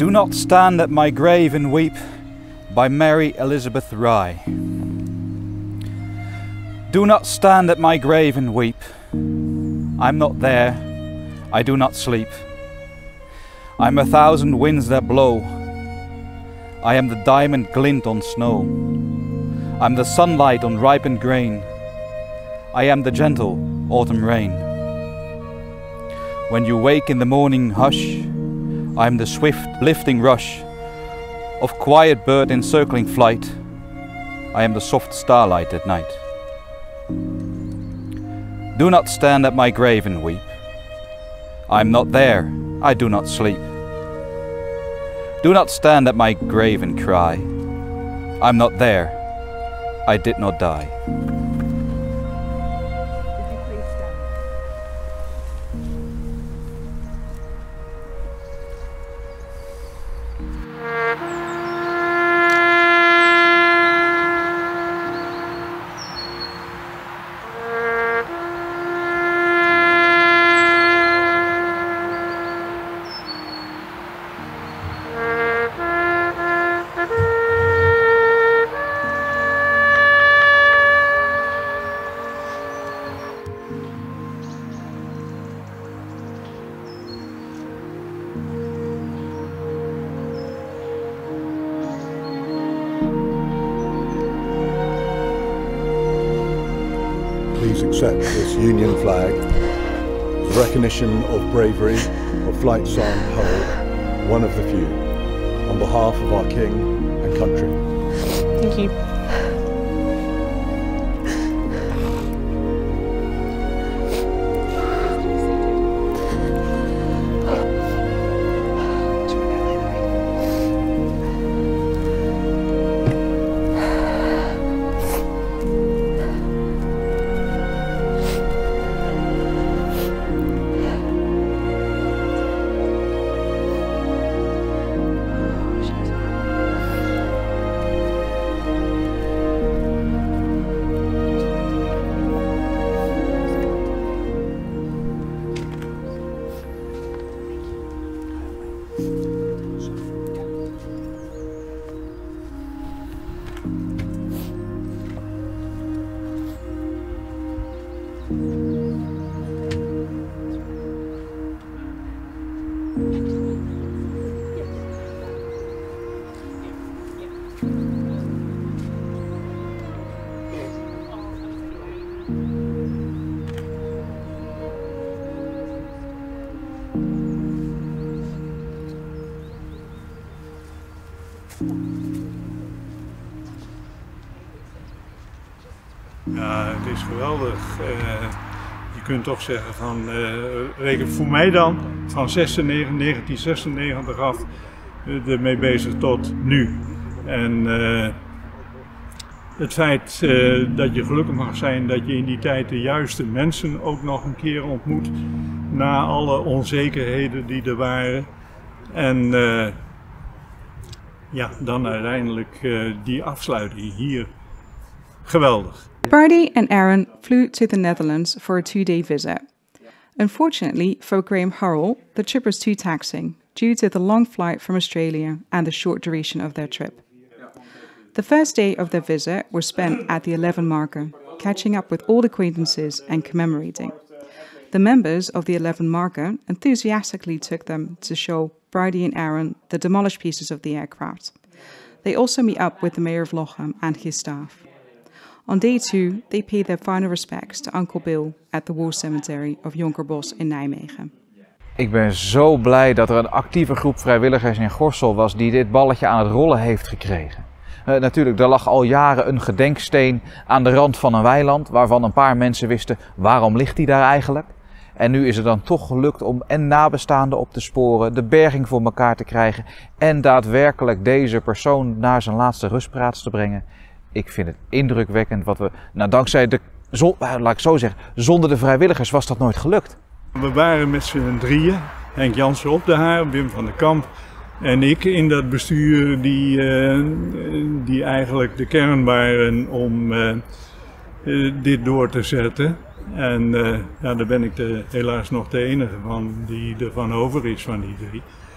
Do not stand at my grave and weep, by Mary Elizabeth Rye. Do not stand at my grave and weep. I'm not there, I do not sleep. I'm 1,000 winds that blow. I am the diamond glint on snow. I'm the sunlight on ripened grain. I am the gentle autumn rain. When you wake in the morning hush, I am the swift lifting rush of quiet bird in circling flight. I am the soft starlight at night. Do not stand at my grave and weep. I am not there, I do not sleep. Do not stand at my grave and cry. I'm not there, I did not die. Please accept this Union flag as a recognition of bravery of Flight Sergeant Harold, one of the few, on behalf of our King and country. Thank you. Ja, het is geweldig. Je kunt toch zeggen van, reken voor mij dan, van 1996 af ermee bezig tot nu. En het feit dat je gelukkig mag zijn dat je in die tijd de juiste mensen ook nog een keer ontmoet, na alle onzekerheden die er waren. En ja, dan uiteindelijk die afsluiting hier. Geweldig. Bridie and Aaron flew to the Netherlands for a 2-day visit. Unfortunately for Graham Harrell, the trip was too taxing due to the long flight from Australia and the short duration of their trip. The first day of their visit was spent at the 11 Marker, catching up with old acquaintances and commemorating. The members of the 11 Marker enthusiastically took them to show Bridie and Aaron the demolished pieces of the aircraft. They also meet up with the mayor of Lochem and his staff. On day 2, they pay their final respects to Uncle Bill at the War Cemetery of Jonkerbos in Nijmegen. Ik ben zo blij dat er een actieve groep vrijwilligers in Gorssel was die dit balletje aan het rollen heeft gekregen. Natuurlijk, er lag al jaren een gedenksteen aan de rand van een weiland waarvan een paar mensen wisten waarom ligt die daar eigenlijk. En nu is het dan toch gelukt om en nabestaanden op te sporen, de berging voor elkaar te krijgen en daadwerkelijk deze persoon naar zijn laatste rustplaats te brengen. Ik vind het indrukwekkend wat we, nou dankzij de, laat ik zo zeggen, zonder de vrijwilligers was dat nooit gelukt. We waren met z'n drieën, Henk Jansen op de haar, Wim van der Kamp en ik in dat bestuur die eigenlijk de kern waren om dit door te zetten. En ja, daar ben ik helaas nog de enige van die ervan over is van die drie.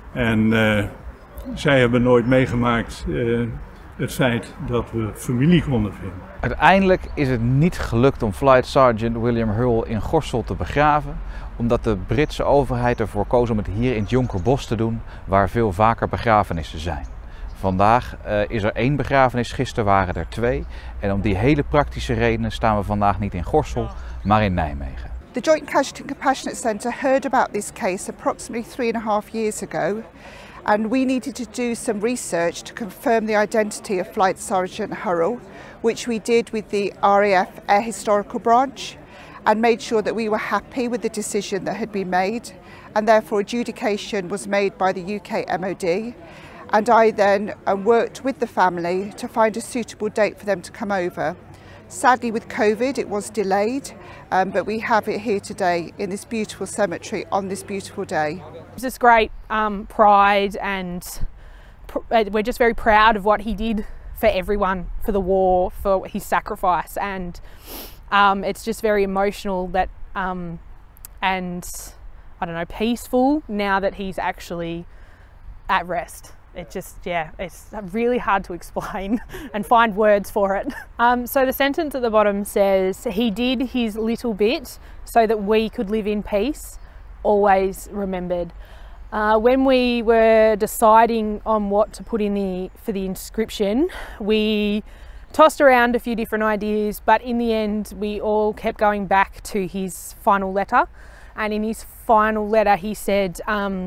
En zij hebben nooit meegemaakt het feit dat we familie konden vinden. Uiteindelijk is het niet gelukt om Flight Sergeant William Hull in Gorssel te begraven, omdat de Britse overheid ervoor koos om het hier in het Jonkerbos te doen, waar veel vaker begrafenissen zijn. Vandaag is er 1 begrafenis, gisteren waren er 2. En om die hele praktische redenen staan we vandaag niet in Gorssel, maar in Nijmegen. The Joint Casualty and Compassionate Centre heard about this case approximately 3.5 years ago, and we needed to do some research to confirm the identity of Flight Sergeant Hurrell, which we did with the RAF Air Historical Branch, and made sure that we were happy with the decision that had been made, and therefore adjudication was made by the UK MOD. And I then worked with the family to find a suitable date for them to come over. Sadly, with COVID, it was delayed, but we have it here today in this beautiful cemetery on this beautiful day. It's just great pride, and we're just very proud of what he did for everyone, for the war, for his sacrifice, and it's just very emotional that and I don't know, peaceful now that he's actually at rest. It just, yeah, it's really hard to explain and find words for it. So the sentence at the bottom says, he did his little bit so that we could live in peace, always remembered. When we were deciding on what to put in for the inscription, we tossed around a few different ideas, but in the end, we all kept going back to his final letter. And in his final letter, he said,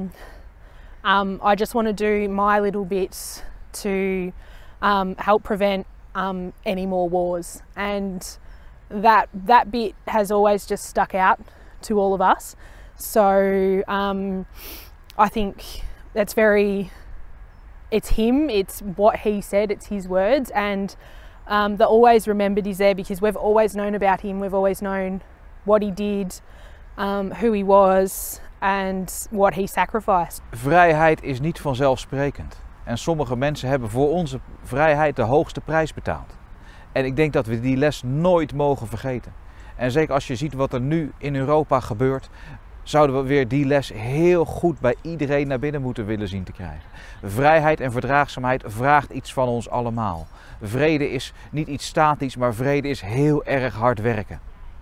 I just want to do my little bit to help prevent any more wars. And that bit has always just stuck out to all of us. So I think that's it's him, it's what he said, it's his words, and the always remembered is there because we've always known about him, we've always known what he did, who he was, and what he sacrificed. Vrijheid is niet vanzelfsprekend. En sommige mensen hebben voor onze vrijheid de hoogste prijs betaald. En ik denk dat we die les nooit mogen vergeten. En zeker als je ziet wat er nu in Europa gebeurt, zouden we weer die les heel goed bij iedereen naar binnen moeten willen zien te krijgen. Vrijheid en verdraagzaamheid vraagt iets van ons allemaal. Vrede is niet iets statisch, maar vrede is heel erg hard werken.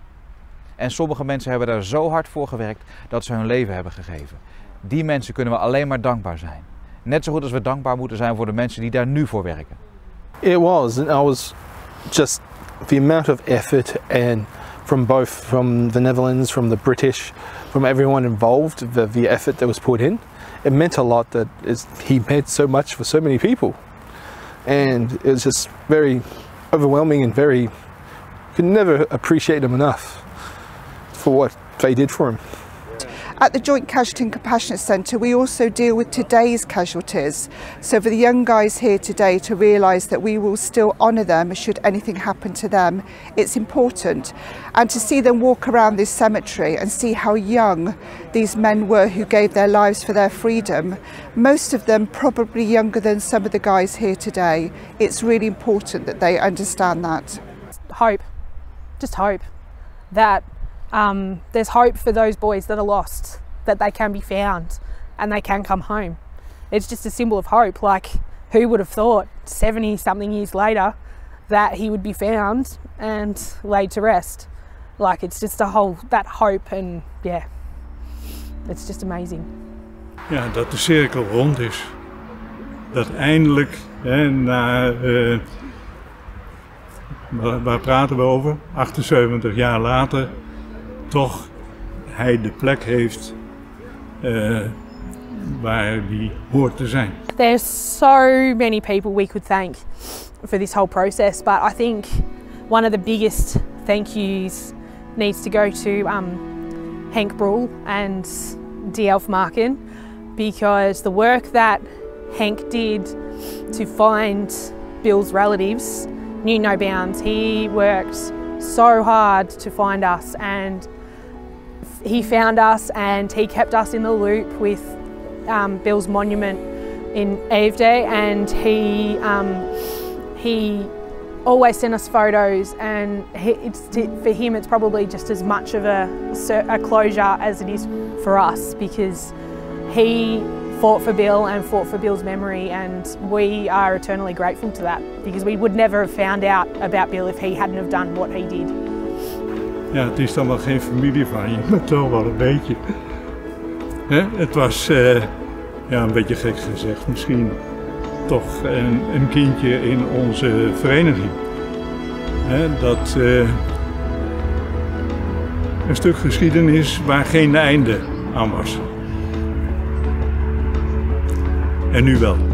En sommige mensen hebben daar zo hard voor gewerkt dat ze hun leven hebben gegeven. Die mensen kunnen we alleen maar dankbaar zijn. Net zo goed als we dankbaar moeten zijn voor de mensen die daar nu voor werken. It was, and I was just the amount of effort, and from the Netherlands, from the British, from everyone involved, the effort that was put in. It meant a lot that he meant so much for so many people. And it was just very overwhelming and you could never appreciate him enough for what they did for him. At the Joint Casualty and Compassionate Centre, we also deal with today's casualties. So for the young guys here today to realise that we will still honour them should anything happen to them, it's important. And to see them walk around this cemetery and see how young these men were who gave their lives for their freedom, most of them probably younger than some of the guys here today, it's really important that they understand that. Hope, just hope that there's hope for those boys that are lost, that they can be found and they can come home. It's just a symbol of hope. Like, who would have thought 70 something years later that he would be found and laid to rest? Like, it's just that hope, and yeah, it's just amazing. Ja, dat de cirkel rond is. Dat eindelijk, waar praten we over? 78 jaar later, toch hij de plek heeft waar die hoort te zijn. There's so many people we could thank for this whole process, but I think one of the biggest thank yous needs to go to Henk Brühl and D. Marken, because the work that Henk did to find Bill's relatives knew no bounds. He worked so hard to find us, and he found us and he kept us in the loop with Bill's monument in Eefde, and he always sent us photos, and for him it's probably just as much of a closure as it is for us, because he fought for Bill and fought for Bill's memory, and we are eternally grateful to that, because we would never have found out about Bill if he hadn't have done what he did. Ja, het is dan wel geen familie van je, maar toch wel een beetje. Het was, ja, een beetje gek gezegd, misschien toch een kindje in onze vereniging. Dat een stuk geschiedenis waar geen einde aan was. En nu wel.